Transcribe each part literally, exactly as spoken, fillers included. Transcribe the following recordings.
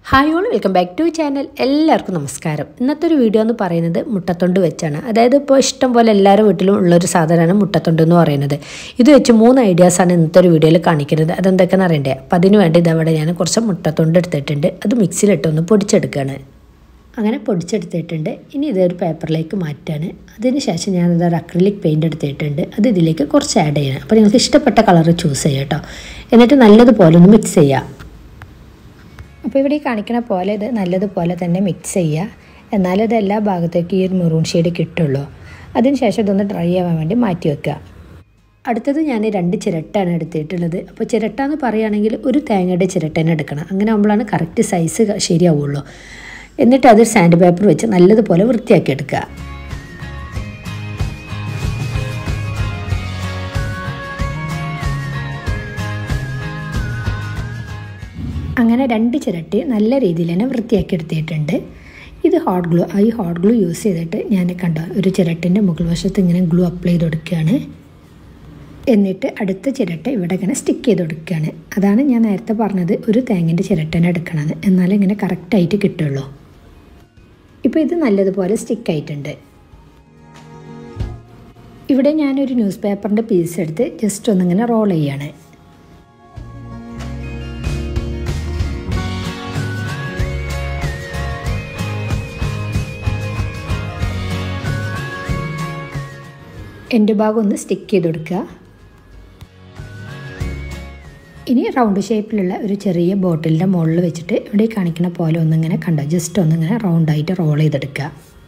Hi all welcome back to channel. എല്ലാവർക്കും നമസ്കാരം. ഇന്നത്തെ ഒരു വീഡിയോ എന്ന് പറയുന്നത് മുട്ടത്തൊണ്ട് വെച്ചാണ്. അതായത് ഇപ്പോൾ ഇഷ്ടം പോലെ എല്ലാവരുടെ വീട്ടിലും ഉള്ളൊരു സാധനമാണ് മുട്ടത്തൊണ്ട് എന്ന് പറയുന്നത്. ഇത് വെച്ച് മൂന്ന് ഐഡിയാസാണ് ഇന്നത്തെ ഒരു വീഡിയോയിൽ കാണിക്കുന്നത്. അതെന്തൊക്കെയെന്ന് അറിയണ്ടേ? അപ്പം അതിന് വേണ്ടി ഇതവിടെ ഞാൻ കുറച്ച് മുട്ടത്തൊണ്ട് എടുത്തിട്ടുണ്ട്. അത് മിക്സിയിലിട്ടൊന്ന് പൊടിച്ചെടുക്കുകയാണ്. അങ്ങനെ പൊടിച്ചെടുത്തിട്ടുണ്ട്. ഇനി ഇതൊരു പേപ്പറിലേക്ക് മാറ്റാണ്. അതിന് ശേഷം ഞാനിതൊരു അക്രിലിക് പെയിൻ്റ് എടുത്തിട്ടുണ്ട്. അത് ഇതിലേക്ക് കുറച്ച് ആഡ് ചെയ്യണം. അപ്പോൾ നിങ്ങൾക്ക് ഇഷ്ടപ്പെട്ട കളർ ചൂസ് ചെയ്യാം കേട്ടോ. എന്നിട്ട് നല്ലതുപോലെ ഒന്ന് മിക്സ് ചെയ്യുക. അപ്പോൾ ഇവിടെ ഈ കാണിക്കുന്ന പോലെ ഇത് നല്ലതുപോലെ തന്നെ മിക്സ് ചെയ്യുക. എന്നാലും ഇത് എല്ലാ ഭാഗത്തേക്കും ഈ ഒരു മെറൂൺ ഷെയ്ഡ് കിട്ടുള്ളൂ. അതിന് ശേഷം ഇതൊന്ന് ഡ്രൈ ആവാൻ വേണ്ടി മാറ്റി വെക്കുക. അടുത്തത് ഞാൻ രണ്ട് ചിരട്ടയാണ് എടുത്തിട്ടുള്ളത്. അപ്പോൾ ചിരട്ട എന്ന് പറയുകയാണെങ്കിൽ ഒരു തേങ്ങയുടെ ചിരട്ട തന്നെ എടുക്കണം. അങ്ങനെ ആകുമ്പോഴാണ് കറക്റ്റ് സൈസ് ശരിയാവുള്ളൂ. എന്നിട്ട് അത് സാൻഡ് പേപ്പർ വെച്ച് നല്ലതുപോലെ വൃത്തിയാക്കി എടുക്കുക. അങ്ങനെ രണ്ട് ചിരട്ടി നല്ല രീതിയിൽ തന്നെ വൃത്തിയാക്കി എടുത്തിട്ടുണ്ട്. ഇത് ഹോട്ട് ഗ്ലൂ ഈ ഹോട്ട് ഗ്ലൂ യൂസ് ചെയ്തിട്ട് ഞാൻ കണ്ടോ ഒരു ചിരട്ടിൻ്റെ മുകൾ വശത്ത് ഇങ്ങനെ ഗ്ലൂ അപ്ലൈ ചെയ്ത് കൊടുക്കുകയാണ്. എന്നിട്ട് അടുത്ത ചിരട്ട ഇവിടെ ഇങ്ങനെ സ്റ്റിക്ക് ചെയ്ത് കൊടുക്കുകയാണ്. അതാണ് ഞാൻ നേരത്തെ പറഞ്ഞത് ഒരു തേങ്ങൻ്റെ ചിരട്ടനെ എടുക്കണമെന്ന്. എന്നാലും ഇങ്ങനെ കറക്റ്റായിട്ട് കിട്ടുള്ളൂ. ഇപ്പോൾ ഇത് നല്ലതുപോലെ സ്റ്റിക്കായിട്ടുണ്ട്. ഇവിടെ ഞാനൊരു ന്യൂസ് പേപ്പറിൻ്റെ പീസ് എടുത്ത് ജസ്റ്റ് ഒന്നിങ്ങനെ റോൾ ചെയ്യാണ്. എൻ്റെ ഭാഗം ഒന്ന് സ്റ്റിക്ക് ചെയ്ത് കൊടുക്കുക. ഇനി റൗണ്ട് ഷേപ്പിലുള്ള ഒരു ചെറിയ ബോട്ടിലിൻ്റെ മുകളിൽ വെച്ചിട്ട് ഇവിടെ കാണിക്കുന്ന പോലെ ഒന്നിങ്ങനെ കണ്ടോ ജസ്റ്റ് ഒന്നിങ്ങനെ റൗണ്ടായിട്ട് റോൾ ചെയ്തെടുക്കുക.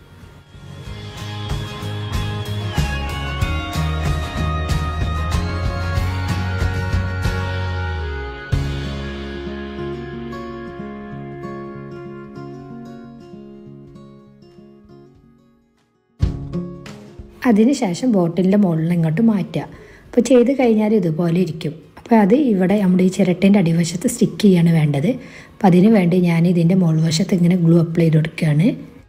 അതിനുശേഷം ബോട്ടിലിൻ്റെ മുകളിൽ ഇങ്ങോട്ട് മാറ്റുക. അപ്പോൾ ചെയ്ത് കഴിഞ്ഞാൽ ഇതുപോലെ ഇരിക്കും. അപ്പോൾ അത് ഇവിടെ നമ്മുടെ ഈ ചിരട്ടേൻ്റെ അടിവശത്ത് സ്റ്റിക്ക് ചെയ്യാണ് വേണ്ടത്. അപ്പം അതിന് വേണ്ടി ഞാൻ ഇതിൻ്റെ മുകൾ വശത്ത് ഇങ്ങനെ ഗ്ലൂ അപ്ലൈ ചെയ്ത് കൊടുക്കുകയാണ്.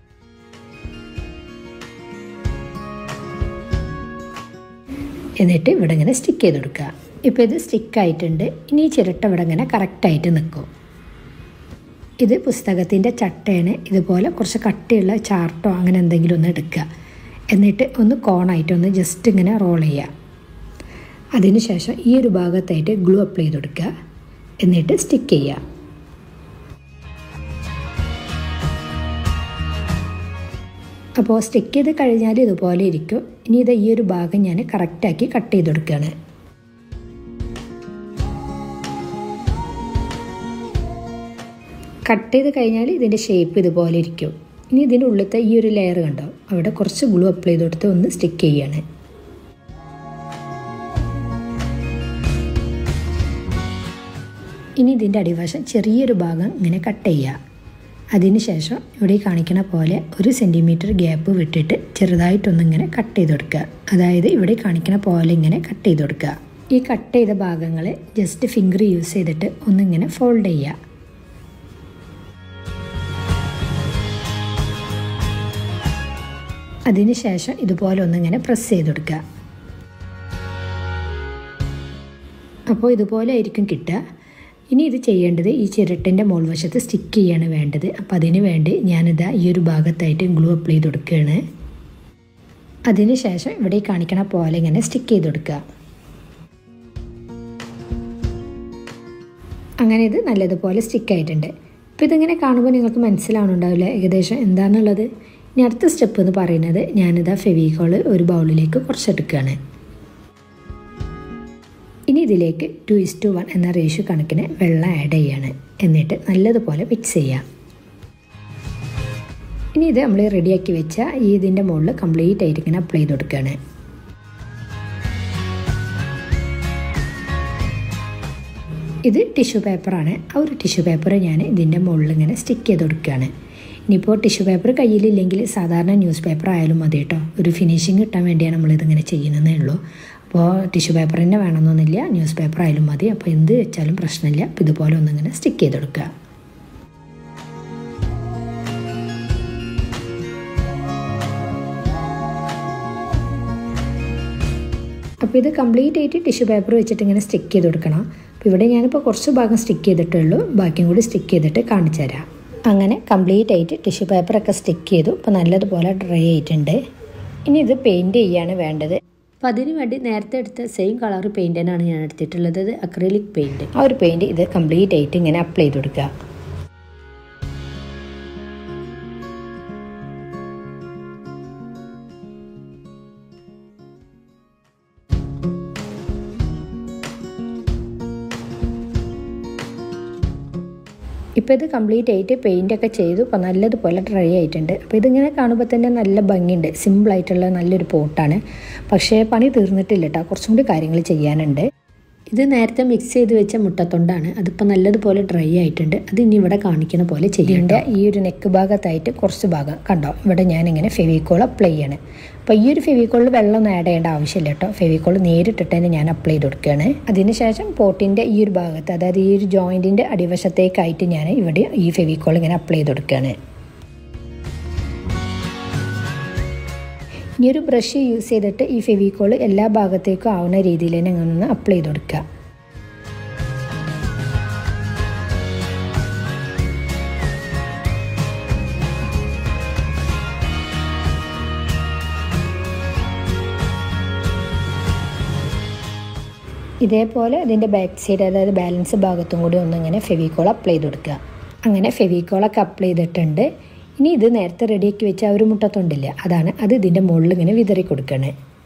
എന്നിട്ട് ഇവിടെ ഇങ്ങനെ സ്റ്റിക്ക് ചെയ്ത് കൊടുക്കുക. ഇപ്പോൾ ഇത് സ്റ്റിക്കായിട്ടുണ്ട്. ഇനി ഈ ചിരട്ട ഇവിടെ ഇങ്ങനെ കറക്റ്റായിട്ട് നിൽക്കും. ഇത് പുസ്തകത്തിൻ്റെ ചട്ടയാണ്. ഇതുപോലെ കുറച്ച് കട്ടിയുള്ള ചാർട്ടോ അങ്ങനെ എന്തെങ്കിലും ഒന്ന് എടുക്കുക. എന്നിട്ട് ഒന്ന് കോണായിട്ടൊന്ന് ജസ്റ്റ് ഇങ്ങനെ റോൾ ചെയ്യുക. അതിനുശേഷം ഈ ഒരു ഭാഗത്തായിട്ട് ഗ്ലൂ അപ്ലൈ ചെയ്ത് കൊടുക്കുക. എന്നിട്ട് സ്റ്റിക്ക് ചെയ്യുക. അപ്പോൾ സ്റ്റിക്ക് ചെയ്ത് കഴിഞ്ഞാൽ ഇതുപോലെ ഇരിക്കും. ഇനി ഇത് ഈ ഒരു ഭാഗം ഞാൻ കറക്റ്റാക്കി കട്ട് ചെയ്ത് കൊടുക്കുകയാണ്. കട്ട് ചെയ്ത് കഴിഞ്ഞാൽ ഇതിൻ്റെ ഷേപ്പ് ഇതുപോലെ ഇരിക്കും. ഇനി ഇതിൻ്റെ ഉള്ളിലത്തെ ഈ ഒരു ലെയർ കണ്ടോ അവിടെ കുറച്ച് ഗ്ലൂ അപ്ലൈ ചെയ്ത് കൊടുത്ത് ഒന്ന് സ്റ്റിക്ക് ചെയ്യാണ്. ഇനി ഇതിൻ്റെ അടിവശം ചെറിയൊരു ഭാഗം ഇങ്ങനെ കട്ട് ചെയ്യുക. അതിനുശേഷം ഇവിടെ കാണിക്കുന്ന പോലെ ഒരു സെൻറ്റിമീറ്റർ ഗ്യാപ്പ് വിട്ടിട്ട് ചെറുതായിട്ടൊന്നിങ്ങനെ കട്ട് ചെയ്ത് കൊടുക്കുക. അതായത് ഇവിടെ കാണിക്കുന്ന പോലെ ഇങ്ങനെ കട്ട് ചെയ്ത് കൊടുക്കുക. ഈ കട്ട് ചെയ്ത ഭാഗങ്ങൾ ജസ്റ്റ് ഫിംഗർ യൂസ് ചെയ്തിട്ട് ഒന്നിങ്ങനെ ഫോൾഡ് ചെയ്യുക. അതിനുശേഷം ഇതുപോലെ ഒന്നിങ്ങനെ പ്രസ് ചെയ്ത് കൊടുക്കുക. അപ്പോൾ ഇതുപോലെ ആയിരിക്കും കിട്ടുക. ഇനി ഇത് ചെയ്യേണ്ടത് ഈ ചിരട്ടിൻ്റെ മുകൾ വശത്ത് സ്റ്റിക്ക് ചെയ്യാണ് വേണ്ടത്. അപ്പോൾ അതിന് വേണ്ടി ഞാനിതാ ഈ ഒരു ഭാഗത്തായിട്ട് ഗ്ലൂ അപ്ലൈ ചെയ്ത് കൊടുക്കുകയാണ്. അതിനുശേഷം ഇവിടെ കാണിക്കണ പോലെ ഇങ്ങനെ സ്റ്റിക്ക് ചെയ്ത് കൊടുക്കുക. അങ്ങനെ ഇത് നല്ലതുപോലെ സ്റ്റിക്കായിട്ടുണ്ട്. അപ്പോൾ ഇതിങ്ങനെ കാണുമ്പോൾ നിങ്ങൾക്ക് മനസ്സിലാവുന്നുണ്ടാവില്ല ഏകദേശം എന്താണെന്നുള്ളത്. ഇനി അടുത്ത സ്റ്റെപ്പ് എന്ന് പറയുന്നത് ഞാനിതാ ഫെവിക്കോൾ ഒരു ബൗളിലേക്ക് കുറച്ചെടുക്കുകയാണ്. ഇനി ഇതിലേക്ക് ടു ഇസ് ടു വൺ എന്ന റേഷ്യോ കണക്കിന് വെള്ളം ആഡ് ചെയ്യാണ്. എന്നിട്ട് നല്ലതുപോലെ മിക്സ് ചെയ്യാം. ഇനി ഇത് നമ്മൾ റെഡിയാക്കി വെച്ച ഈ ഇതിൻ്റെ മുകളിൽ കംപ്ലീറ്റ് ആയിട്ട് ഇങ്ങനെ അപ്ലൈ ചെയ്ത് കൊടുക്കുകയാണ്. ഇത് ടിഷ്യൂ പേപ്പറാണ്. ആ ഒരു ടിഷ്യൂ പേപ്പർ ഞാൻ ഇതിൻ്റെ മുകളിൽ ഇങ്ങനെ സ്റ്റിക്ക് ചെയ്ത് കൊടുക്കുകയാണ്. ഇനിയിപ്പോൾ ടിഷ്യൂ പേപ്പർ കയ്യിലില്ലെങ്കിൽ സാധാരണ ന്യൂസ് പേപ്പർ ആയാലും മതി കേട്ടോ. ഒരു ഫിനിഷിങ് കിട്ടാൻ വേണ്ടിയാണ് നമ്മളിതിങ്ങനെ ചെയ്യുന്നതേ ഉള്ളൂ. അപ്പോൾ ടിഷ്യൂ പേപ്പർ തന്നെ വേണമെന്നൊന്നുമില്ല, ന്യൂസ് പേപ്പർ ആയാലും മതി. അപ്പോൾ എന്ത് വെച്ചാലും പ്രശ്നമില്ല. അപ്പോൾ ഇതുപോലെ ഒന്നിങ്ങനെ സ്റ്റിക്ക് ചെയ്ത് കൊടുക്കുക. അപ്പോൾ ഇത് കംപ്ലീറ്റ് ആയിട്ട് ടിഷ്യൂ പേപ്പർ വെച്ചിട്ട് ഇങ്ങനെ സ്റ്റിക്ക് ചെയ്ത് കൊടുക്കണം. അപ്പോൾ ഇവിടെ ഞാനിപ്പോൾ കുറച്ച് ഭാഗം സ്റ്റിക്ക് ചെയ്തിട്ടേ ഉള്ളൂ. ബാക്കിയും കൂടി സ്റ്റിക്ക് ചെയ്തിട്ട് കാണിച്ചു തരാം. അങ്ങനെ കംപ്ലീറ്റ് ആയിട്ട് ടിഷ്യൂ പേപ്പറൊക്കെ സ്റ്റിക്ക് ചെയ്തു. ഇപ്പോൾ നല്ലതുപോലെ ഡ്രൈ ആയിട്ടുണ്ട്. ഇനി ഇത് പെയിൻറ്റ് ചെയ്യാണ് വേണ്ടത്. അപ്പോൾ അതിന് വേണ്ടി നേരത്തെ എടുത്ത സെയിം കളർ പെയിൻറ്റ് തന്നെയാണ് ഞാൻ എടുത്തിട്ടുള്ളത്. ഇത് അക്രിലിക് പെയിൻറ്റ്. ആ ഒരു പെയിൻറ്റ് ഇത് കംപ്ലീറ്റ് ആയിട്ട് ഇങ്ങനെ അപ്ലൈ ചെയ്ത് കൊടുക്കുക. ഇപ്പോൾ ഇത് കംപ്ലീറ്റ് ആയിട്ട് പെയിൻ്റൊക്കെ ചെയ്തു. ഇപ്പോൾ നല്ലതുപോലെ ഡ്രൈ ആയിട്ടുണ്ട്. അപ്പോൾ ഇതിങ്ങനെ കാണുമ്പോൾ തന്നെ നല്ല ഭംഗിയുണ്ട്. സിമ്പിളായിട്ടുള്ള നല്ലൊരു പോട്ടാണ്. പക്ഷേ പണി തീർന്നിട്ടില്ല കേട്ടോ, കുറച്ചും കൂടി കാര്യങ്ങൾ ചെയ്യാനുണ്ട്. ഇത് നേരത്തെ മിക്സ് ചെയ്ത് വെച്ച മുട്ടത്തൊണ്ടാണ്. അതിപ്പോൾ നല്ലതുപോലെ ഡ്രൈ ആയിട്ടുണ്ട്. അത് ഇനി ഇവിടെ കാണിക്കുന്ന പോലെ ചെയ്യേണ്ട. ഈ ഒരു നെക്ക് ഭാഗത്തായിട്ട് കുറച്ച് ഭാഗം കണ്ടോ, ഇവിടെ ഞാനിങ്ങനെ ഫെവിക്കോൾ അപ്ലൈ ചെയ്യാണ്. അപ്പോൾ ഈ ഒരു ഫെവിക്കോളിൽ വെള്ളം ആഡ് ചെയ്യേണ്ട ആവശ്യമില്ല കേട്ടോ. ഫെവിക്കോൾ നേരിട്ടിട്ട് തന്നെ ഞാൻ അപ്ലൈ ചെയ്ത് കൊടുക്കുകയാണ്. അതിനുശേഷം പോട്ടിൻ്റെ ഈ ഒരു ഭാഗത്ത്, അതായത് ഈ ഒരു ജോയിൻറ്റിൻ്റെ അടിവശത്തേക്കായിട്ട് ഞാൻ ഇവിടെ ഈ ഫെവിക്കോൾ ഇങ്ങനെ അപ്ലൈ ചെയ്ത് കൊടുക്കുകയാണ്. ഈ ഒരു ബ്രഷ് യൂസ് ചെയ്തിട്ട് ഈ ഫെവിക്കോൾ എല്ലാ ഭാഗത്തേക്കും ആവുന്ന രീതിയിൽ തന്നെ അങ്ങനെ ഒന്ന് അപ്ലൈ ചെയ്ത് കൊടുക്കുക. ഇതേപോലെ ഇതിൻ്റെ ബാക്ക് സൈഡ്, അതായത് ബാലൻസ് ഭാഗത്തും കൂടി ഒന്നിങ്ങനെ ഫെവിക്കോൾ അപ്ലൈ ചെയ്ത് കൊടുക്കുക. അങ്ങനെ ഫെവിക്കോളൊക്കെ അപ്ലൈ ചെയ്തിട്ടുണ്ട്. ഇനി ഇത് നേരത്തെ റെഡിയാക്കി വെച്ച ആ ഒരു മുട്ടത്തൊണ്ടില്ല, അതാണ് അത് ഇതിൻ്റെ മുകളിൽ ഇങ്ങനെ വിതറി കൊടുക്കണേ.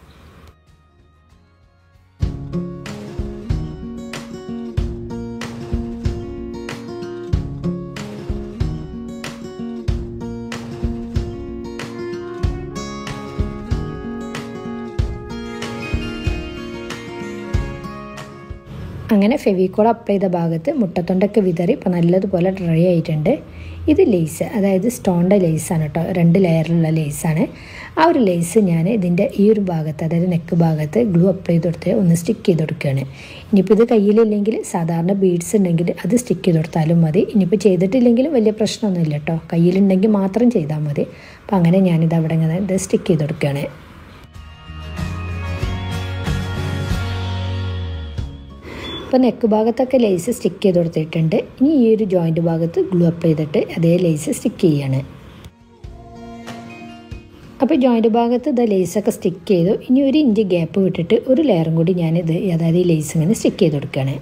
അങ്ങനെ ഫെവിക്കോൾ അപ്ലൈ ചെയ്ത ഭാഗത്ത് മുട്ടത്തൊണ്ടൊക്കെ വിതറി ഇപ്പോൾ നല്ലതുപോലെ ഡ്രൈ ആയിട്ടുണ്ട്. ഇത് ലേസ്, അതായത് സ്റ്റോണിൻ്റെ ലേസാണ് കേട്ടോ, രണ്ട് ലെയറിലുള്ള ലേസാണ്. ആ ഒരു ലേസ് ഞാൻ ഇതിൻ്റെ ഈ ഒരു ഭാഗത്ത്, അതായത് നെക്ക് ഭാഗത്ത് ഗ്ലൂ അപ്ലൈ ചെയ്ത് കൊടുത്ത് ഒന്ന് സ്റ്റിക്ക് ചെയ്ത് കൊടുക്കുകയാണ്. ഇനിയിപ്പോൾ ഇത് കയ്യിലില്ലെങ്കിൽ സാധാരണ ബീഡ്സ് ഉണ്ടെങ്കിൽ അത് സ്റ്റിക്ക് ചെയ്ത് കൊടുത്താലും മതി. ഇനിയിപ്പോൾ ചെയ്തിട്ടില്ലെങ്കിലും വലിയ പ്രശ്നമൊന്നുമില്ല കേട്ടോ, കയ്യിലുണ്ടെങ്കിൽ മാത്രം ചെയ്താൽ മതി. അപ്പോൾ അങ്ങനെ ഞാനിത് അവിടെ ഇങ്ങനെ ഇത് സ്റ്റിക്ക് ചെയ്ത് കൊടുക്കുകയാണ്. ഇപ്പോൾ നെക്ക് ഭാഗത്തൊക്കെ ലേസ് സ്റ്റിക്ക് ചെയ്ത് കൊടുത്തിട്ടുണ്ട്. ഇനി ഈ ഒരു ജോയിൻറ്റ് ഭാഗത്ത് ഗ്ലൂ അപ്ലൈ ചെയ്തിട്ട് അതേ ലേസ് സ്റ്റിക്ക് ചെയ്യാണ്. അപ്പോൾ ജോയിൻറ്റ് ഭാഗത്ത് ഇത് ലേസൊക്കെ സ്റ്റിക്ക് ചെയ്തു. ഇനി ഒരു ഇഞ്ച് ഗ്യാപ്പ് വിട്ടിട്ട് ഒരു ലെയറും കൂടി ഞാനിത്, അതായത് ഈ ലേസ് ഇങ്ങനെ സ്റ്റിക്ക് ചെയ്ത് കൊടുക്കുകയാണ്.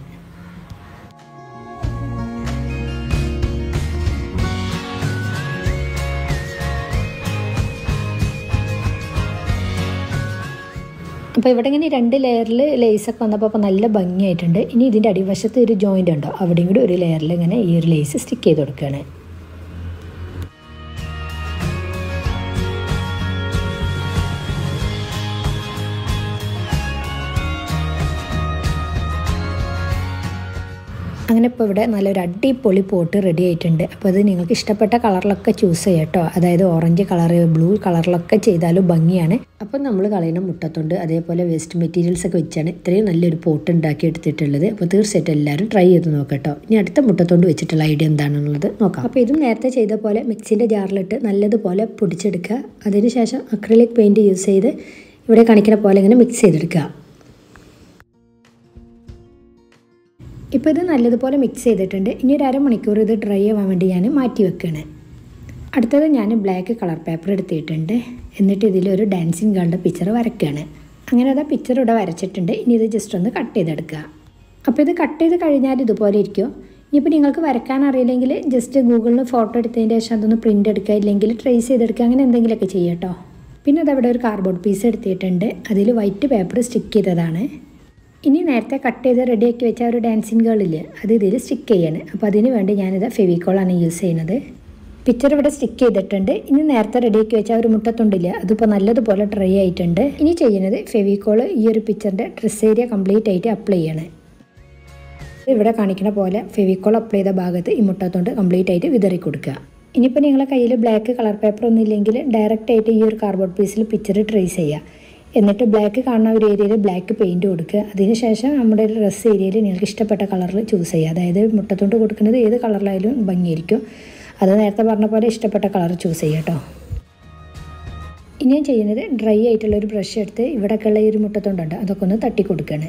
അപ്പോൾ ഇവിടെ ഇങ്ങനെ രണ്ട് ലെയറിൽ ലേസൊക്കെ വന്നപ്പോൾ അപ്പോൾ നല്ല ഭംഗിയായിട്ടുണ്ട്. ഇനി ഇതിൻ്റെ അടിവശത്ത് ഒരു ജോയിൻ്റ് ഉണ്ടോ, അവിടെയും കൂടി ഒരു ലെയറിൽ ഇങ്ങനെ ഈ ഒരു ലേസ് സ്റ്റിക്ക് ചെയ്ത് കൊടുക്കുകയാണ്. അങ്ങനെ ഇപ്പോൾ ഇവിടെ നല്ലൊരു അടിപൊളി പോട്ട് റെഡി ആയിട്ടുണ്ട്. അപ്പോൾ അത് നിങ്ങൾക്ക് ഇഷ്ടപ്പെട്ട കളറിലൊക്കെ ചൂസ് ചെയ്യാം കേട്ടോ, അതായത് ഓറഞ്ച് കളർ, ബ്ലൂ കളറിലൊക്കെ ചെയ്താലും ഭംഗിയാണ്. അപ്പോൾ നമ്മൾ കളയുന്ന മുട്ടത്തൊണ്ട് അതേപോലെ വേസ്റ്റ് മെറ്റീരിയൽസ് ഒക്കെ വെച്ചാണ് ഇത്രയും നല്ലൊരു പോട്ട് ഉണ്ടാക്കി എടുത്തിട്ടുള്ളത്. അപ്പോൾ തീർച്ചയായിട്ടും എല്ലാവരും ട്രൈ ചെയ്ത് നോക്കട്ടോ. ഇനി അടുത്ത മുട്ടത്തൊണ്ട് വെച്ചിട്ടുള്ള ഐഡിയ എന്താണെന്നുള്ളത് നോക്കാം. അപ്പോൾ ഇതും നേരത്തെ ചെയ്ത പോലെ മിക്സിൻ്റെ ജാറിലിട്ട് നല്ലതുപോലെ പൊടിച്ചെടുക്കുക. അതിനുശേഷം അക്രിലിക് പെയിൻറ്റ് യൂസ് ചെയ്ത് ഇവിടെ കാണിക്കുന്ന പോലെ ഇങ്ങനെ മിക്സ് ചെയ്തെടുക്കുക. ഇപ്പോൾ ഇത് നല്ലതുപോലെ മിക്സ് ചെയ്തിട്ടുണ്ട്. ഇനി ഒരു അരമണിക്കൂർ ഇത് ഡ്രൈ ആവാൻ വേണ്ടി ഞാൻ മാറ്റി വെക്കുകയാണ്. അടുത്തത് ഞാൻ ബ്ലാക്ക് കളർ പേപ്പർ എടുത്തിട്ടുണ്ട്. എന്നിട്ട് ഇതിലൊരു ഡാൻസിങ് ഗേളിൻ്റെ പിക്ചർ വരയ്ക്കുകയാണ്. അങ്ങനെ അത് പിക്ചർ ഇവിടെ വരച്ചിട്ടുണ്ട്. ഇനി ഇത് ജസ്റ്റ് ഒന്ന് കട്ട് ചെയ്തെടുക്കുക. അപ്പോൾ ഇത് കട്ട് ചെയ്ത് കഴിഞ്ഞാൽ ഇതുപോലെ ഇരിക്കും. ഇനിയിപ്പോൾ നിങ്ങൾക്ക് വരയ്ക്കാൻ അറിയില്ലെങ്കിൽ ജസ്റ്റ് ഗൂഗിളിൽ ഫോട്ടോ എടുത്തതിൻ്റെ ശേഷം അതൊന്ന് പ്രിൻ്റ് എടുക്കുക, ഇല്ലെങ്കിൽ ട്രേസ് ചെയ്തെടുക്കുക, അങ്ങനെ എന്തെങ്കിലുമൊക്കെ ചെയ്യാം കേട്ടോ. പിന്നെ അതവിടെ ഒരു കാർഡ്ബോർഡ് പീസ് എടുത്തിട്ടുണ്ട്. അതിൽ വൈറ്റ് പേപ്പർ സ്റ്റിക്ക് ചെയ്തതാണ്. ഇനി നേരത്തെ കട്ട് ചെയ്ത് റെഡിയാക്കി വെച്ച ഒരു ഡാൻസിങ് ഗേളില്ലേ, അത് ഇതിൽ സ്റ്റിക്ക് ചെയ്യാണ്. അപ്പോൾ അതിന് വേണ്ടി ഞാനിത് ഫെവിക്കോളാണ് യൂസ് ചെയ്യുന്നത്. പിക്ചർ ഇവിടെ സ്റ്റിക്ക് ചെയ്തിട്ടുണ്ട്. ഇനി നേരത്തെ റെഡിയാക്കി വെച്ച ഒരു മുട്ടത്തൊണ്ടില്ല, അതിപ്പോൾ നല്ലതുപോലെ ഡ്രൈ ആയിട്ടുണ്ട്. ഇനി ചെയ്യുന്നത് ഫെവിക്കോൾ ഈ ഒരു പിക്ചറിൻ്റെ ഡ്രസ് ഏരിയ കംപ്ലീറ്റ് ആയിട്ട് അപ്ലൈ ചെയ്യണം. ഇവിടെ കാണിക്കുന്ന പോലെ ഫെവിക്കോൾ അപ്ലൈ ചെയ്ത ഭാഗത്ത് ഈ മുട്ടത്തൊണ്ട് കംപ്ലീറ്റ് ആയിട്ട് വിതറി കൊടുക്കുക. ഇനിയിപ്പോൾ നിങ്ങളുടെ കയ്യിൽ ബ്ലാക്ക് കളർ പേപ്പർ ഒന്നും ഇല്ലെങ്കിൽ ഡയറക്റ്റ് ആയിട്ട് ഈ ഒരു കാർഡ്ബോർഡ് പീസിൽ പിക്ചർ ട്രേസ് ചെയ്യുക. എന്നിട്ട് ബ്ലാക്ക് കാണുന്ന ഒരു ഏരിയയിൽ ബ്ലാക്ക് പെയിൻറ്റ് കൊടുക്കുക. അതിനുശേഷം നമ്മുടെ ഡ്രസ്സ് ഏരിയയിൽ നിങ്ങൾക്ക് ഇഷ്ടപ്പെട്ട കളറിൽ ചൂസ് ചെയ്യുക. അതായത് മുട്ടത്തൊണ്ട് കൊടുക്കുന്നത് ഏത് കളറിലായാലും ഭംഗിയായിരിക്കും. അത് നേരത്തെ പറഞ്ഞ പോലെ ഇഷ്ടപ്പെട്ട കളർ ചൂസ് ചെയ്യുക കേട്ടോ. ഇനി ഞാൻ ചെയ്യുന്നത് ഡ്രൈ ആയിട്ടുള്ളൊരു ബ്രഷ് എടുത്ത് ഇവിടെയൊക്കെയുള്ള ഈ ഒരു മുട്ടത്തൊണ്ടുണ്ട് അതൊക്കെ ഒന്ന് തട്ടി കൊടുക്കണേ.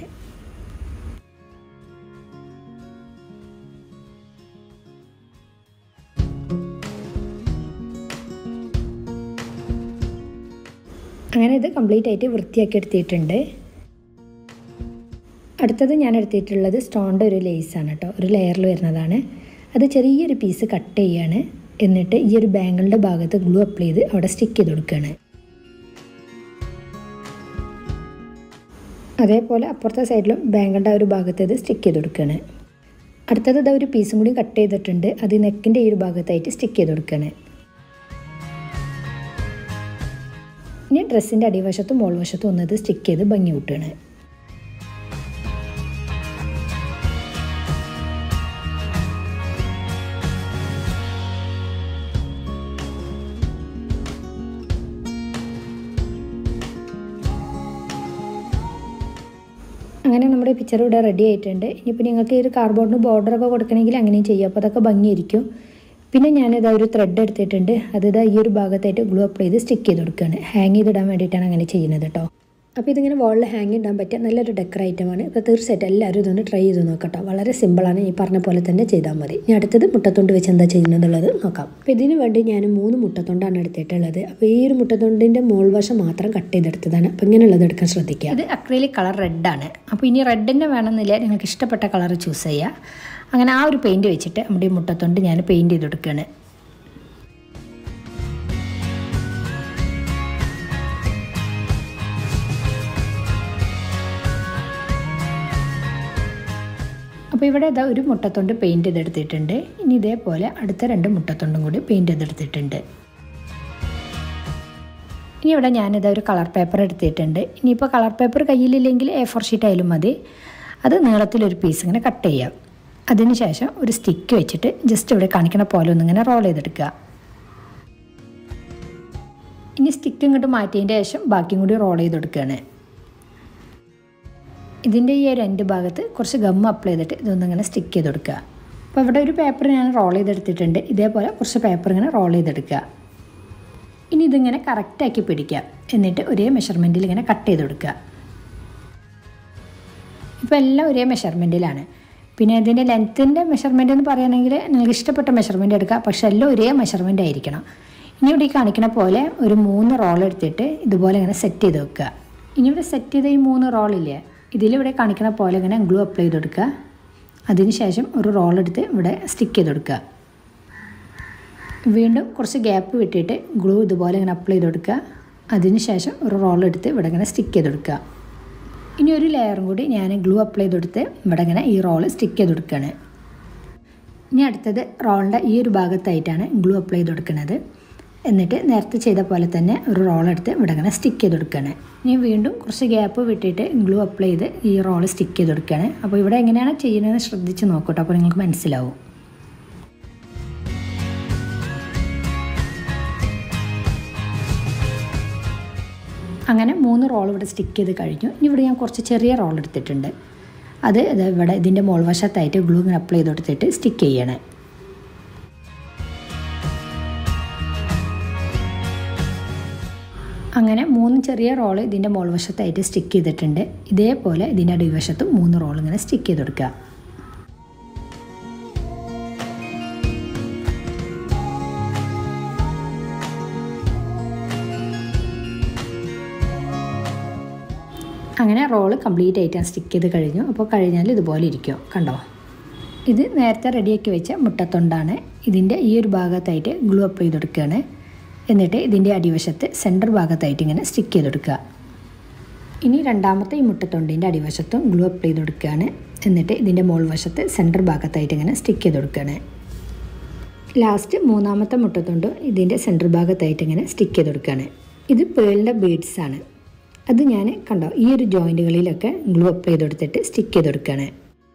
അങ്ങനെ ഇത് കംപ്ലീറ്റ് ആയിട്ട് വൃത്തിയാക്കി എടുത്തിട്ടുണ്ട്. അടുത്തത് ഞാൻ എടുത്തിട്ടുള്ളത് സ്റ്റോണിൻ്റെ ഒരു ലേസാണ് കേട്ടോ, ഒരു ലെയറിൽ വരുന്നതാണ്. അത് ചെറിയൊരു പീസ് കട്ട് ചെയ്യാണ്. എന്നിട്ട് ഈ ഒരു ബാംഗിളിൻ്റെ ഭാഗത്ത് ഗ്ലൂ അപ്ലൈ ചെയ്ത് അവിടെ സ്റ്റിക്ക് ചെയ്ത് കൊടുക്കുകയാണ്. അതേപോലെ അപ്പുറത്തെ സൈഡിലും ബാംഗിളിൻ്റെ ആ ഒരു ഭാഗത്ത് ഇത് സ്റ്റിക്ക് ചെയ്ത് കൊടുക്കുകയാണ്. അടുത്തത് ഇതാ ഒരു പീസും കൂടി കട്ട് ചെയ്തിട്ടുണ്ട്. അത് നെക്കിൻ്റെ ഈ ഒരു ഭാഗത്തായിട്ട് സ്റ്റിക്ക് ചെയ്ത് കൊടുക്കുകയാണ്. ഇനി ഡ്രസ്സിൻ്റെ അടിവശത്തും മോൾ വശത്തും ഒന്നത് സ്റ്റിക്ക് ചെയ്ത് ഭംഗി കൂട്ടുകയാണ്. അങ്ങനെ നമ്മുടെ പിക്ചർ ഇവിടെ റെഡി ആയിട്ടുണ്ട്. ഇനിയിപ്പോൾ നിങ്ങൾക്ക് ഈ ഒരു കാർഡ്ബോർഡിന് ബോർഡറൊക്കെ കൊടുക്കണമെങ്കിൽ അങ്ങനെയും ചെയ്യും, അപ്പോൾ അതൊക്കെ ഭംഗിയായിരിക്കും. പിന്നെ ഞാനിതാ ഒരു ത്രെഡ് എടുത്തിട്ടുണ്ട്. അത് ഇതാ ഈ ഒരു ഭാഗത്തായിട്ട് ഗ്ലൂ അപ്ലൈ ചെയ്ത് സ്റ്റിക്ക് ചെയ്ത് കൊടുക്കുകയാണ്. ഹാങ് ചെയ്തിടാൻ വേണ്ടിയിട്ടാണ് അങ്ങനെ ചെയ്യുന്നത് കേട്ടോ. അപ്പോൾ ഇതിങ്ങനെ വാളിൽ ഹാങ് ഇടാൻ പറ്റിയ നല്ലൊരു ഡെക്കർ ഐറ്റമാണ്. ഇപ്പോൾ തീർച്ചയായിട്ടും എല്ലാവരും ഇതൊന്ന് ട്രൈ ചെയ്ത് നോക്കട്ടോ. വളരെ സിമ്പിളാണ്, ഈ പറഞ്ഞ പോലെ തന്നെ ചെയ്താൽ മതി. ഇനി അടുത്തത് മുട്ടത്തൊണ്ട് വെച്ച് എന്താ ചെയ്യുന്നതുള്ളത് നോക്കാം. അപ്പോൾ ഇതിന് വേണ്ടി ഞാൻ മൂന്ന് മുട്ടത്തൊണ്ടാണ് എടുത്തിട്ടുള്ളത്. അപ്പോൾ ഈ ഒരു മുട്ടത്തൊണ്ടിൻ്റെ മോൾ വശം മാത്രം കട്ട് ചെയ്തെടുത്തതാണ്. അപ്പോൾ ഇങ്ങനെയുള്ളത് എടുക്കാൻ ശ്രദ്ധിക്കുക. ഇത് അക്രിലിക് കളർ റെഡാണ്. അപ്പോൾ ഇനി റെഡ് തന്നെ വേണമെന്നില്ല, നിങ്ങൾക്ക് ഇഷ്ടപ്പെട്ട കളർ ചൂസ് ചെയ്യുക. അങ്ങനെ ആ ഒരു പെയിൻറ്റ് വെച്ചിട്ട് നമ്മുടെ ഈ മുട്ടത്തൊണ്ട് ഞാൻ പെയിൻറ്റ് ചെയ്ത് കൊടുക്കുകയാണ്. അപ്പോൾ ഇവിടെ ഇതാ ഒരു മുട്ടത്തൊണ്ട് പെയിൻറ്റ് ചെയ്തെടുത്തിട്ടുണ്ട്. ഇനി ഇതേപോലെ അടുത്ത രണ്ട് മുട്ടത്തൊണ്ടും കൂടി പെയിൻറ്റ് ചെയ്തെടുത്തിട്ടുണ്ട്. ഇനി ഇവിടെ ഞാനിതാ ഒരു കളർ പേപ്പർ എടുത്തിട്ടുണ്ട്. ഇനിയിപ്പോൾ കളർ പേപ്പർ കയ്യിലില്ലെങ്കിൽ എ ഫോർ ഷീറ്റ് ആയാലും മതി. അത് നീളത്തിലൊരു പീസ് ഇങ്ങനെ കട്ട് ചെയ്യാം. അതിനുശേഷം ഒരു സ്റ്റിക്ക് വെച്ചിട്ട് ജസ്റ്റ് ഇവിടെ കാണിക്കുന്ന പോലെ ഒന്നിങ്ങനെ റോൾ ചെയ്തെടുക്കുക. ഇനി സ്റ്റിക്ക് ഇങ്ങോട്ട് മാറ്റിയതിൻ്റെ ശേഷം ബാക്കിയും കൂടി റോൾ ചെയ്തെടുക്കുകയാണ്. ഇതിൻ്റെ ഈ ഒരു രണ്ട് ഭാഗത്ത് കുറച്ച് ഗം അപ്ലൈ ചെയ്തിട്ട് ഇതൊന്നിങ്ങനെ സ്റ്റിക്ക് ചെയ്ത് കൊടുക്കുക. അപ്പോൾ ഇവിടെ ഒരു പേപ്പർ ഞാൻ റോൾ ചെയ്തെടുത്തിട്ടുണ്ട്. ഇതേപോലെ കുറച്ച് പേപ്പർ ഇങ്ങനെ റോൾ ചെയ്തെടുക്കുക. ഇനി ഇതിങ്ങനെ കറക്റ്റാക്കി പിടിക്കുക. എന്നിട്ട് ഒരേ മെഷർമെൻറ്റിൽ ഇങ്ങനെ കട്ട് ചെയ്ത് കൊടുക്കുക. ഇപ്പോൾ എല്ലാം ഒരേ മെഷർമെൻറ്റിലാണ്. പിന്നെ ഇതിൻ്റെ ലെങ്ത്തിൻ്റെ മെഷർമെൻറ്റ് എന്ന് പറയുകയാണെങ്കിൽ നിങ്ങൾക്ക് ഇഷ്ടപ്പെട്ട മെഷർമെൻറ്റ് എടുക്കുക. പക്ഷേ എല്ലാം ഒരേ മെഷർമെൻറ്റ് ആയിരിക്കണം. ഇനി ഇവിടെ കാണിക്കുന്ന പോലെ ഒരു മൂന്ന് റോൾ എടുത്തിട്ട് ഇതുപോലെ ഇങ്ങനെ സെറ്റ് ചെയ്ത് വെക്കുക. ഇനി ഇവിടെ സെറ്റ് ചെയ്ത ഈ മൂന്ന് റോളില്ലേ, ഇതിലിവിടെ കാണിക്കുന്ന പോലെ ഇങ്ങനെ ഗ്ലൂ അപ്ലൈ ചെയ്ത് കൊടുക്കുക. അതിനുശേഷം ഒരു റോൾ എടുത്ത് ഇവിടെ സ്റ്റിക്ക് ചെയ്ത് കൊടുക്കുക. വീണ്ടും കുറച്ച് ഗ്യാപ്പ് വിട്ടിട്ട് ഗ്ലൂ ഇതുപോലെ ഇങ്ങനെ അപ്ലൈ ചെയ്ത് കൊടുക്കുക. അതിനുശേഷം ഒരു റോൾ എടുത്ത് ഇവിടെ ഇങ്ങനെ സ്റ്റിക്ക് ചെയ്ത് കൊടുക്കുക. ഇനി ഒരു ലെയറും കൂടി ഞാൻ ഗ്ലൂ അപ്ലൈ ചെയ്ത് കൊടുത്ത് ഇവിടെ ഇങ്ങനെ ഈ റോള് സ്റ്റിക്ക് ചെയ്ത് കൊടുക്കുകയാണ്. ഇനി അടുത്തത് റോളിൻ്റെ ഈ ഒരു ഭാഗത്തായിട്ടാണ് ഗ്ലൂ അപ്ലൈ ചെയ്ത് കൊടുക്കുന്നത്. എന്നിട്ട് നേരത്തെ ചെയ്ത പോലെ തന്നെ ഒരു റോൾ എടുത്ത് ഇവിടെ ഇങ്ങനെ സ്റ്റിക്ക് ചെയ്ത് കൊടുക്കുകയാണ്. ഇനി വീണ്ടും കുറച്ച് ഗ്യാപ്പ് വിട്ടിട്ട് ഗ്ലൂ അപ്ലൈ ചെയ്ത് ഈ റോള് സ്റ്റിക്ക് ചെയ്ത് കൊടുക്കുകയാണ്. അപ്പോൾ ഇവിടെ എങ്ങനെയാണ് ചെയ്യുന്നതെന്ന് ശ്രദ്ധിച്ച് നോക്കട്ടോ, അപ്പോൾ നിങ്ങൾക്ക് മനസ്സിലാവും. അങ്ങനെ മൂന്ന് റോൾ ഇവിടെ സ്റ്റിക്ക് ചെയ്ത് കഴിഞ്ഞു. ഇനി ഇവിടെ ഞാൻ കുറച്ച് ചെറിയ റോൾ എടുത്തിട്ടുണ്ട്. അത് ഇവിടെ ഇതിൻ്റെ മോൾ വശത്തായിട്ട് ഗ്ലൂ ഇങ്ങനെ അപ്ലൈ ചെയ്ത് കൊടുത്തിട്ട് സ്റ്റിക്ക് ചെയ്യണേ. അങ്ങനെ മൂന്ന് ചെറിയ റോള് ഇതിൻ്റെ മോൾ വശത്തായിട്ട് സ്റ്റിക്ക് ചെയ്തിട്ടുണ്ട്. ഇതേപോലെ ഇതിൻ്റെ അടിവശത്തും മൂന്ന് റോൾ ഇങ്ങനെ സ്റ്റിക്ക് ചെയ്ത് കൊടുക്കുക. അങ്ങനെ റോള് കംപ്ലീറ്റ് ആയിട്ട് ഞാൻ സ്റ്റിക്ക് ചെയ്ത് കഴിഞ്ഞു. അപ്പോൾ കഴിഞ്ഞാൽ ഇതുപോലെ ഇരിക്കും, കണ്ടോ. ഇത് നേരത്തെ റെഡിയാക്കി വെച്ച മുട്ടത്തൊണ്ടാണ്. ഇതിൻ്റെ ഈ ഒരു ഭാഗത്തായിട്ട് ഗ്ലൂ അപ്ലൈ ചെയ്ത് കൊടുക്കുകയാണ്. എന്നിട്ട് ഇതിൻ്റെ അടിവശത്ത് സെൻറ്റർ ഭാഗത്തായിട്ട് ഇങ്ങനെ സ്റ്റിക്ക് ചെയ്ത് കൊടുക്കുക. ഇനി രണ്ടാമത്തെ ഈ മുട്ടത്തൊണ്ടിൻ്റെ അടിവശത്തും ഗ്ലൂ അപ്ലൈ ചെയ്ത് കൊടുക്കുകയാണ്. എന്നിട്ട് ഇതിൻ്റെ മോൾ വശത്ത് സെൻറ്റർ ഭാഗത്തായിട്ട് ഇങ്ങനെ സ്റ്റിക്ക് ചെയ്ത് കൊടുക്കുകയാണ്. ലാസ്റ്റ് മൂന്നാമത്തെ മുട്ടത്തൊണ്ട് ഇതിൻ്റെ സെൻറ്റർ ഭാഗത്തായിട്ട് ഇങ്ങനെ സ്റ്റിക്ക് ചെയ്ത് കൊടുക്കുകയാണ്. ഇത് പേളിൻ്റെ ബീഡ്സ് ആണ്. അത് ഞാൻ കണ്ടോ ഈ ഒരു ജോയിൻറ്റുകളിലൊക്കെ ഗ്ലൂ അപ്ലൈ ചെയ്ത് കൊടുത്തിട്ട് സ്റ്റിക്ക് ചെയ്ത് കൊടുക്കുകയാണ്.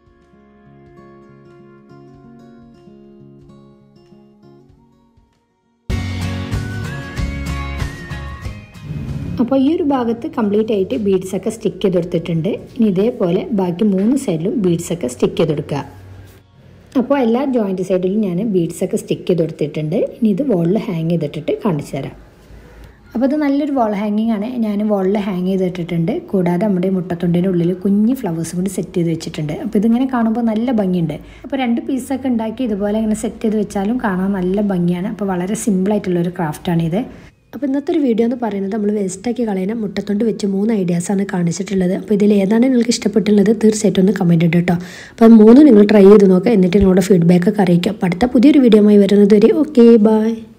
അപ്പോൾ ഈ ഒരു ഭാഗത്ത് കംപ്ലീറ്റ് ആയിട്ട് ബീഡ്സൊക്കെ സ്റ്റിക്ക് ചെയ്ത് കൊടുത്തിട്ടുണ്ട്. ഇനി ഇതേപോലെ ബാക്കി മൂന്ന് സൈഡിലും ബീഡ്സൊക്കെ സ്റ്റിക്ക് ചെയ്ത് കൊടുക്കുക. അപ്പോൾ എല്ലാ ജോയിൻറ്റ് സൈഡിലും ഞാൻ ബീഡ്സൊക്കെ സ്റ്റിക്ക് ചെയ്ത് കൊടുത്തിട്ടുണ്ട്. ഇനി ഇത് വോളിൽ ഹാങ് ചെയ്തിട്ടിട്ട് കാണിച്ചു തരാം. അപ്പോൾ ഇത് നല്ലൊരു വോൾ ഹാങ്ങിങ് ആണ്. ഞാൻ വോളിൽ ഹാങ് ചെയ്തിട്ടിട്ടുണ്ട്. കൂടാതെ നമ്മുടെ മുട്ടത്തൊണ്ടിൻ്റെ ഉള്ളിൽ കുഞ്ഞ് ഫ്ലവേഴ്സ് കൊണ്ട് സെറ്റ് ചെയ്ത് വെച്ചിട്ടുണ്ട്. അപ്പോൾ ഇതിങ്ങനെ കാണുമ്പോൾ നല്ല ഭംഗിയുണ്ട്. അപ്പോൾ രണ്ട് പീസൊക്കെ ഉണ്ടാക്കി ഇതുപോലെ ഇങ്ങനെ സെറ്റ് ചെയ്ത് വെച്ചാലും കാണാൻ നല്ല ഭംഗിയാണ്. അപ്പോൾ വളരെ സിമ്പിളായിട്ടുള്ളൊരു ക്രാഫ്റ്റാണിത്. അപ്പോൾ ഇന്നത്തെ ഒരു വീഡിയോ എന്ന് പറയുന്നത് നമ്മൾ വേസ്റ്റാക്കി കളയുന്ന മുട്ടത്തൊണ്ട് വെച്ച് മൂന്ന് ഐഡിയാസാണ് കാണിച്ചിട്ടുള്ളത്. അപ്പോൾ ഇതിൽ ഏതാണ് നിങ്ങൾക്ക് ഇഷ്ടപ്പെട്ടുള്ളത് തീർച്ചയായിട്ടും ഒന്ന് കമൻറ്റ് ഇടുക കേട്ടോ. അപ്പോൾ മൂന്ന് നിങ്ങൾ ട്രൈ ചെയ്ത് നോക്കുക, എന്നിട്ട് നിങ്ങളുടെ ഫീഡ്ബാക്ക് ഒക്കെ അറിയിക്കുക. അപ്പോൾ അടുത്ത പുതിയൊരു വീഡിയോ ആയി വരുന്നത് വരെ ഓക്കെ ബൈ.